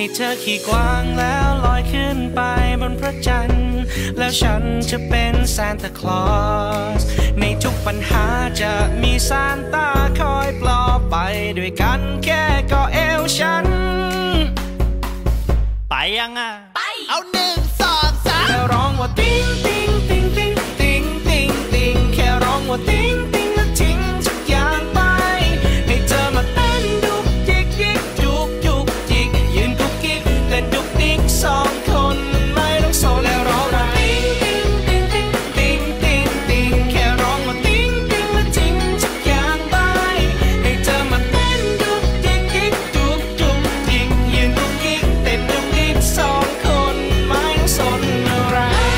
ให้เธอขี่กวางแล้วลอยขึ้นไปบนพระจันทร์แล้วฉันจะเป็นซานตาคลอสในทุกปัญหาจะมีซานต้าคอยปลอบไปด้วยกันแค่กอดเอวฉันไปยังอ่ะไปเอา1 2 3แค่ร้องว่าติ๊งติ๊งติ๊งติ๊งติ๊งติ๊งติ๊งแค่ร้องว่าติ๊งติ๊งแล้วทิ้งทุกอย่างไปให้เธอมาเต้นดุกจิกยิกจุกจุกจิกยืนกุกกิ๊กเต้นดุกดิก2 คนไม่ต้องโซแล้วร้องว่าติ๊งติ๊งติ๊งติ๊งติ๊งติ๊งแค่ร้องว่าติ๊งติ๊งแล้วทิ้งทุกอย่างไปให้เธอมาเต้นดุกจิกยิกจุกจุกจิกยืนกุกกิ๊กเต้นดุกดิก2 คนไม่ต้องสนอะไร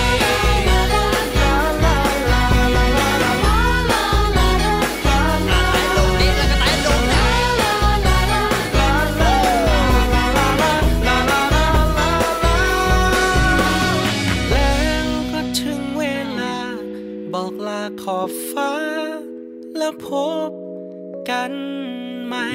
บอกลาขอบฟ้าแล้วพบกันใหม่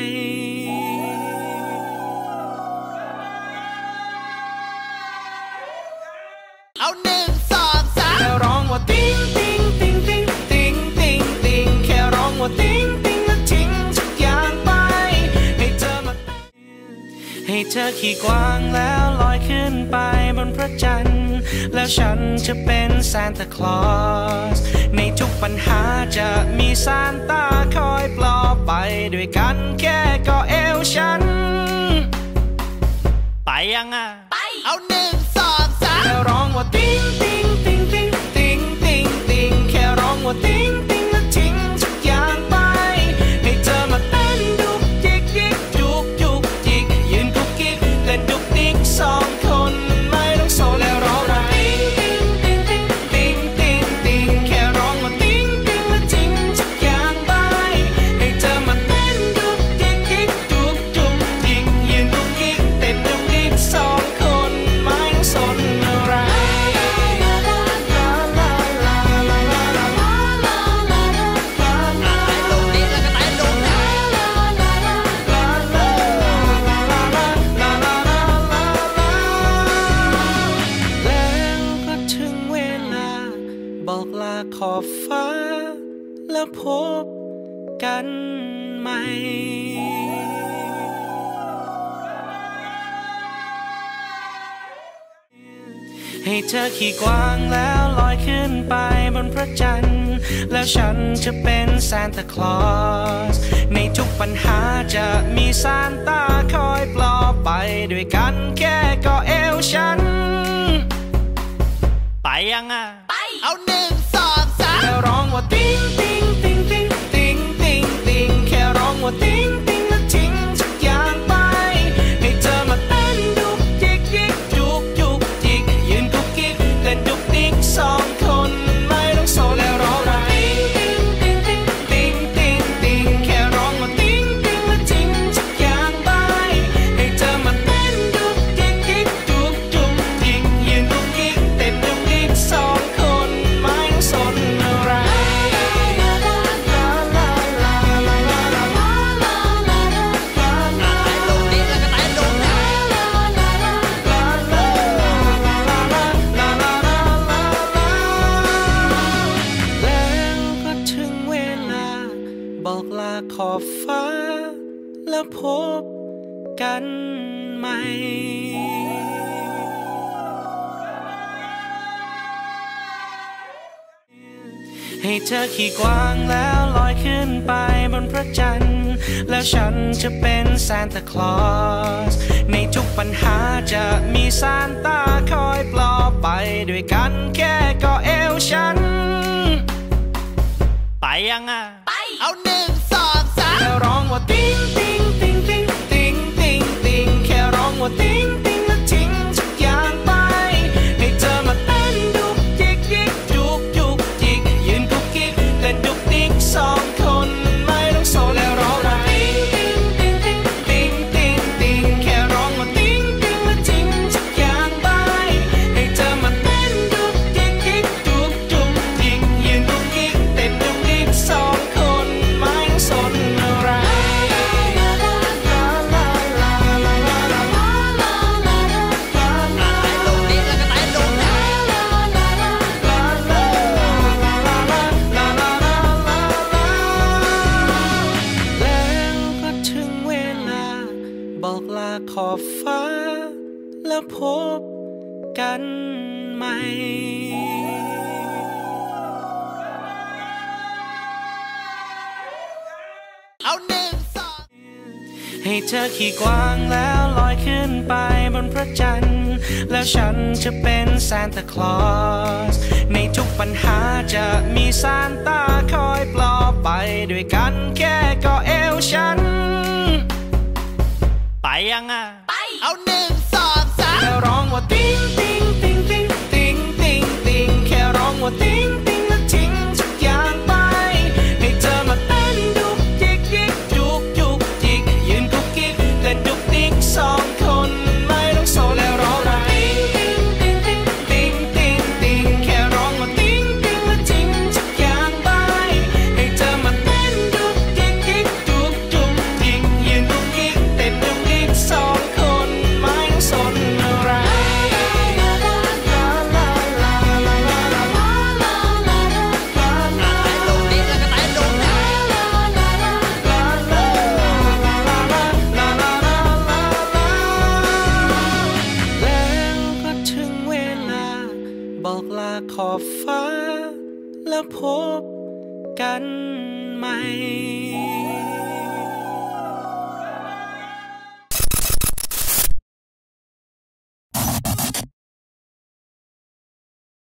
เอา1 2 3แค่ร้องว่าติ๊งติ๊งติ๊งติ๊งติ๊งติ๊งติ๊งแค่ร้องว่าติ๊งติ๊งแล้วทิ้งทุกอย่างไปให้เธอมาให้เธอขี่กวางแล้วลอยขึ้นไปบนพระจันทร์แล้วฉันจะเป็นซานตาคลอสในทุกปัญหาจะมีซานต้าคอยปลอบไปด้วยกันแค่กอดเอวฉันไปยังอ่ะไปเอา1 2 3แค่ร้องว่าติ๊งติ๊งติ๊งติ๊งติ๊งติ๊งติ๊งแค่ร้องว่าติ๊งติ๊งแล้วทิ้งทุกอย่างไปให้เธอมาเต้นดุกจิกยิกจุกจุกจิกยืนกุกกิ๊กเต้นดุกดิก2 คนไม่ต้องโซแล้วร้องว่าติ๊งติ๊งติ๊งติ๊งติ๊งติ๊งแค่ร้องว่าติ๊งติ๊งแล้วทิ้งทุกอย่างไปให้เธอมาเต้นดุกจิกยิกจุกจุกจิกยืนกุกกิ๊กเต้นดุกดิก2 คนไม่ต้องสนอะไรบอกลาขอบฟ้าแล้วพบกันใหม่ให้เธอขี่กวางแล้วลอยขึ้นไปบนพระจันทร์แล้วฉันจะเป็นซานตาคลอสในทุกปัญหาจะมีซานต้าคอยปลอบไปด้วยกันแค่กอดเอวฉันไปยังอ่ะไปเอา1 2 3แค่ร้องว่าติ๊งติ๊งติ๊งติ๊งติ๊งติ๊งติ๊งแค่ร้องว่าติ๊งติ๊งแล้วทิ้งทุกอย่างไปให้เธอมาเต้นดุกจิกยิกจุกจุกจิกยืนกุกกิ๊กเต้นดุกดิก2 คนไม่ต้องโซแล้วร้องว่าติ๊งติ๊งติ๊งติ๊งติ๊งติ๊งแค่ร้องว่าติ๊งติ๊งแล้วทิ้งทุกอย่างไปให้เธอมาเต้นดุกจิกยิกจุกจุกจิกยืนกุกกิ๊กเต้นดุกดิก2 คนไม่ต้องสนอะไรแล้วก็ถึงเวลาบอกลาขอบฟ้าแล้วพบกันใหม่ให้เธอขี่กวางแล้วลอยขึ้นไปบนพระจันทร์แล้วฉันจะเป็นซานตาคลอสในทุกปัญหาจะมีซานต้าคอยปลอบไปด้วยกันแค่กอดเอวฉันไปยังอ่ะไปเอา1 2 3แค่ร้องว่าติ๊งติ๊งติ๊งติ๊งติ๊งติ๊งติ๊งแค่ร้องว่าติ๊งติ๊งแล้วทิ้งทุกอย่างไปให้เธอมาเต้นดุกจิกยิกจุกจุกจิกยืนกุกกิ๊กเต้นดุกดิก2 คนไม่ต้องโซแล้วร้องว่าติ๊งติ๊งติ๊งติ๊งติ๊งติ๊งแค่ร้องว่าติ๊งติ๊งแล้วทิ้งทุกอย่างไปให้เธอมาเต้นดุกจิกยิกจุกจุกจิกยืนกุกกิ๊กเต้นดุกดิก2 คนไม่ต้องสนอะไรอบฟ้าแล้วพบกันใหม่เอา1 2ให้เธอขี่กวางแล้วลอยขึ้นไปบนพระจันทร์แล้วฉันจะเป็นซานตาคลอสในทุกปัญหาจะมีซานต้าคอยปลอบไปด้วยกันแค่ก็เอวฉันไปยังอ่ะไปเอา1 2 3แค่ร้องว่าติ๊งติ๊งติ๊งติ๊งติ๊งติ๊งติ๊งแค่ร้องว่าติ๊งติ๊งแล้วทิ้งทุกอย่างไปให้เธอมาเต้นดุกจิกยิกจุกจุกจิกยืนกุกกิ๊กเต้นดุกดิก2 คนไม่ต้องโซแล้วร้องว่าติ๊งติ๊งติ๊งติ๊งติ๊งติ๊งแค่ร้องว่าติ๊งติ๊งแล้วทิ้งทุกอย่างไปให้เธอมาเต้นดุกจิกยิกจุกจุกจิกยืนกุกกิ๊กเต้นดุกดิก2 คนไม่ต้องสนอะไรบอกลาขอบฟ้าแล้วพบกันใหม่